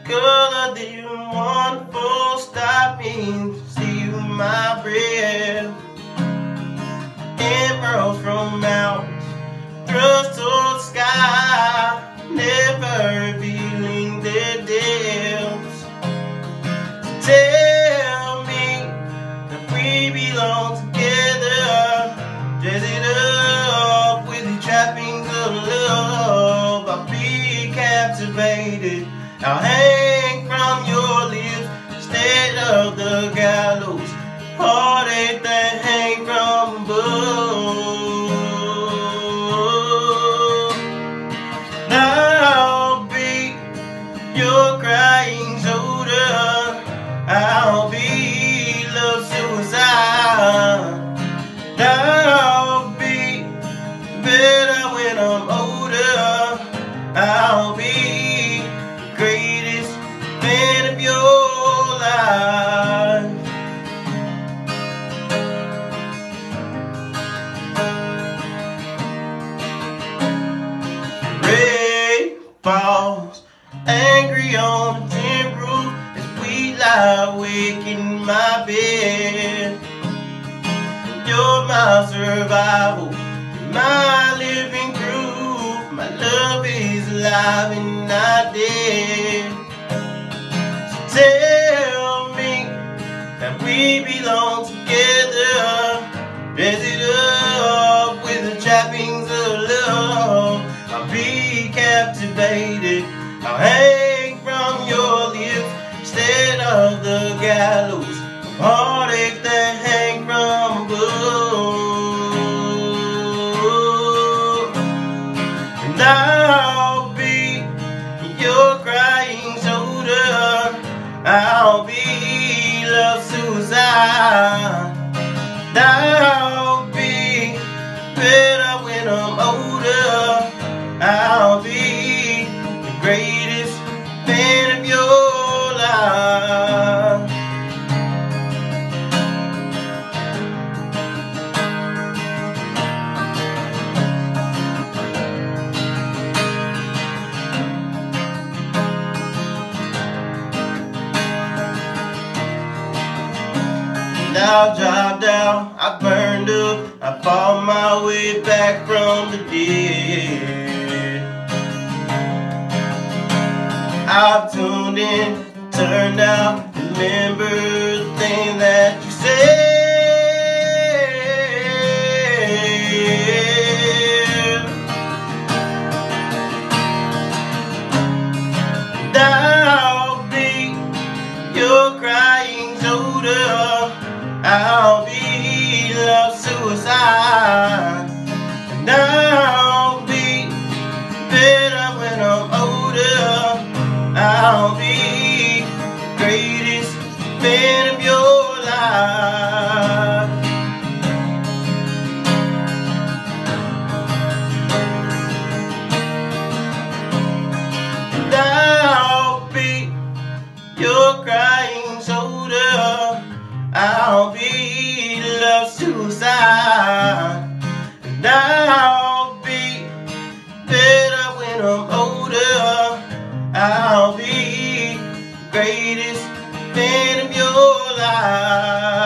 color that you want, full stop means steal my breath. Emeralds from mountains, thrust toward sky, never revealing their depths. So tell me that we belong together. Dress it up with the trappings of love. I'll be captivated. I'll hang from your lips instead of the gallows. Heartache that hang from above. I'll be your crying shoulder. I'll be love suicide. I'll be better when I'm older. I'll be the greatest fan of your life. Rain falls angry on the tin roof as we lie awake in my bed. You're my survival, my living proof. My love is alive and not dead. So tell me that we belong together. Dress it up with the trappings of love. I'll be captivated. I'll hang from your lips instead of the gallows. Heartache that hang from above. And I'll be your crying shoulder. I'll be love suicide. I'll be better when I'm older. I'll be the greatest fan of your life. I've dropped out, I burned up, I fought my way back from the dead. I've tuned in, turned out, remember the thing that you said. And I'll be your crying shoulder. I'll be love suicide. And I'll be better when I'm older. I'll be the greatest fan of your life. And I'll be your crying shoulder. I'll be love suicide. And I'll be better when I'm older. I'll be the greatest fan of your life.